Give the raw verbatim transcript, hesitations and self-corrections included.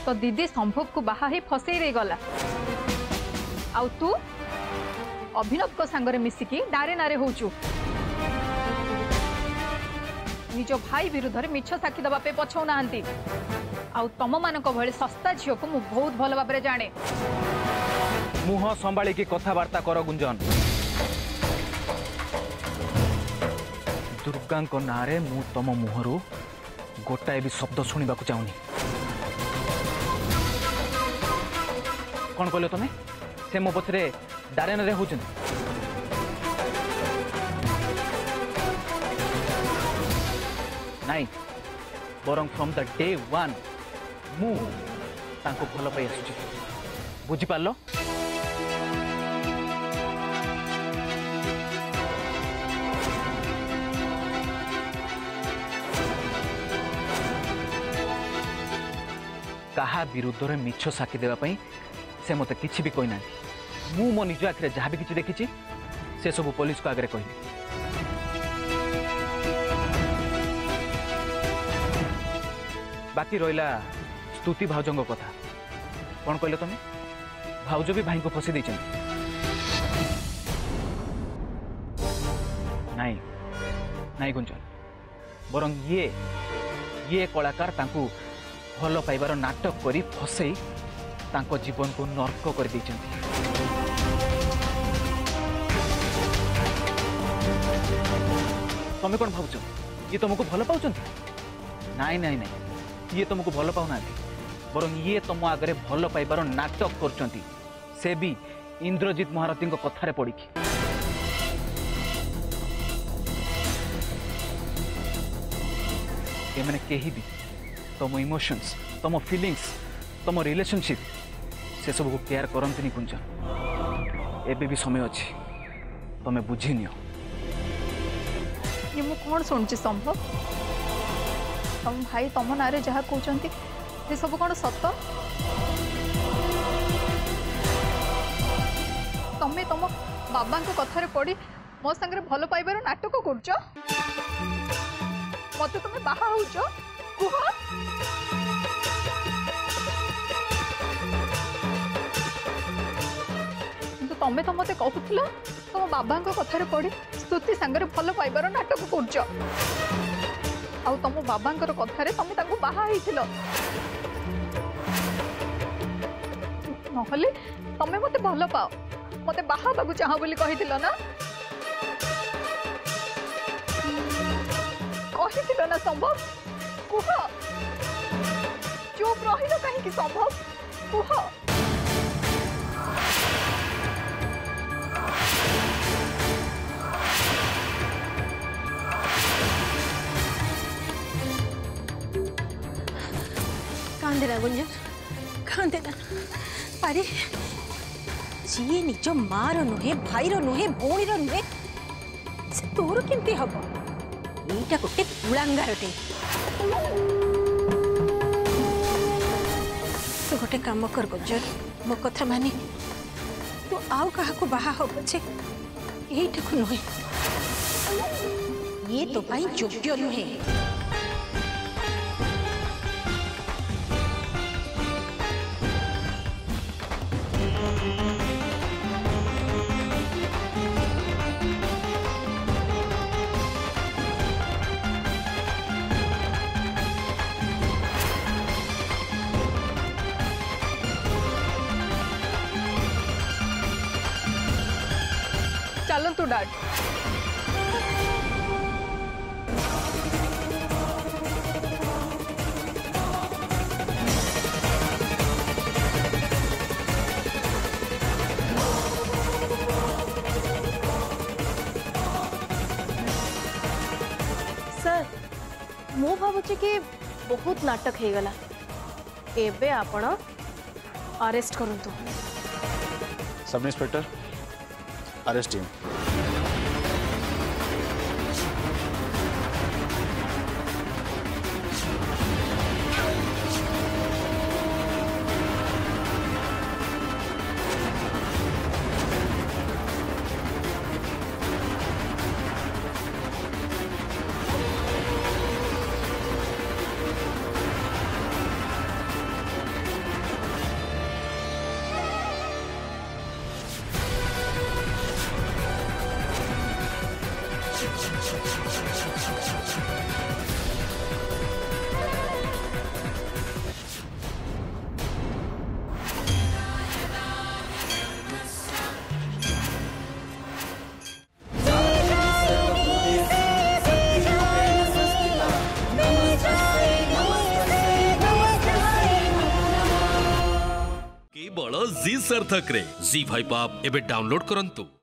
तो दीदी संभव को बाहा ही फसई दे गला आउ तू अभिनव को सांगरे मिसिकी डारे नारे होचु निज भाई विरुद्ध रे मिछ साक्षी दबा पे पछौ नांती आउ तम मानक भले सस्ता झियो को मु बहुत भल भाबरे जाने मुह संभाली की कथबार्ता कर गुंजन दुर्गा नारे मु तम मुहरु गोटाए भी शब्द शुणा चाहूनी कौन कहल तुम से मो पछरे डारे नारे हो नाई बरं फ्रॉम द डे वन मु तांको भल पाई आसुची बुझी पारलो कहा विरुद्ध में मिछ साक्षी देवाई से मत कि भी कहना मु मो निज आखिरे जहाँ भी किसी देखी से सब पुलिस को आगे कह बाकी रहा स्तुति भाउजों कथा कौन कहले तुम भाउज भी भाई को फसी देछन नाई नाई गुंजन बरं ये ये कलाकार तांकू भल पाइबार नाटक करी फसई तांको जीवन को नर्क कर देछन तमें कौन भावुच ये तुमको भल पाउछ नाई नाई नाई ये तुमको भल पाऊना बरं ये तुम आगे भल पाइबार नाटक कर से भी इंद्रजीत महारथी कथार पड़ी एमने कहीं भी तुम इमोशंस तुम फीलिंग्स तुम रिलेशनशिप से सब को केयर करते कुंजन एबे भी समय अच्छी तुम्हें बुझी नियो ये मु कौन शुणुची संभव तुम भाई तुम ना जहाँ कहते से सब कौन सत तमें तुम बाबा कथार पड़ी मो सांगे भल पाइबार नाटक कर मत तुम्हें बाहा होच कुह तमें तो मत कहूल तुम बाबा कथार पड़ी स्तुति सांगे भल पाइबार नाटक कर आउ तुम बाबा कथार तुम बाहा नहले तमें मत भल पाओ मत बाहा बाबू चाह बोली कही ना कही ना संभव कुह चुप रही कहीं संभव कुह कांदेना गुंजन कांदेना अरे जी निज मार नुहे भाईर नुहे भौणीर नुहे से तोर केमती हम यहीटा गोटे कुलांगारटे तू गोटे काम कर गुंजन मो कथा मानी तू आउ क्या बाहा हो पछे यहीटा को नुहे ये तो पाई योग्य नुहे चलतु डाड सर मु भावुची कि बहुत नाटक हो गला एबे आपण अरेस्ट करंतु सब इंस्पेक्टर अरेस्ट हिम केवल जी सार्थक रे जी फाइव आप एबे डाउनलोड करंतु।